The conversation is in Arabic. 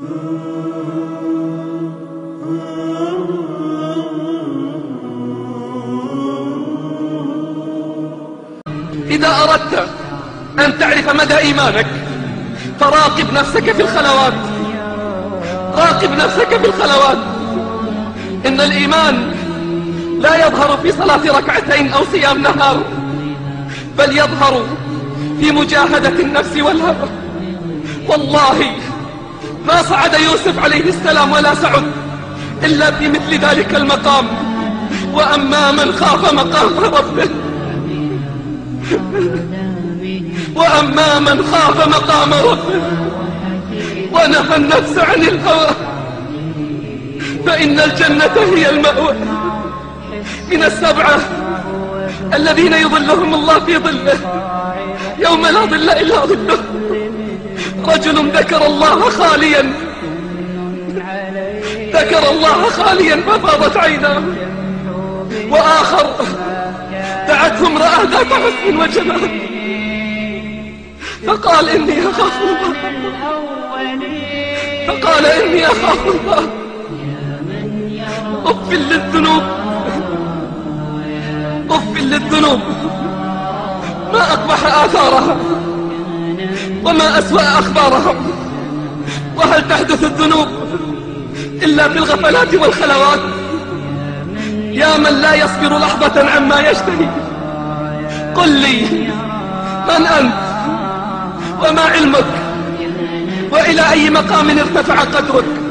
إذا أردت أن تعرف مدى إيمانك فراقب نفسك في الخلوات، راقب نفسك في الخلوات. إن الإيمان لا يظهر في صلاة ركعتين أو صيام نهار، بل يظهر في مجاهدة النفس والهوى. والله ما صعد يوسف عليه السلام ولا سعد إلا في مثل ذلك المقام. وأما من خاف مقام ربه وأما من خاف مقام ربه ونهى النفس عن الهوى فإن الجنة هي المأوى. من السبعة الذين يظلهم الله في ظله يوم لا ظل إلا ظله: رجل ذكر الله خاليا ففاضت عيناه، وآخر دعته امرأة ذات حسن وجمال فقال إني أخاف الله. أف للذنوب ما أقبح آثارها وما أسوأ أخبارها. وهل تحدث الذنوب إلا في الغفلات والخلوات؟ يا من لا يصبر لحظة عما يشتهي، قل لي من أنت وما علمك وإلى أي مقام ارتفع قدرك؟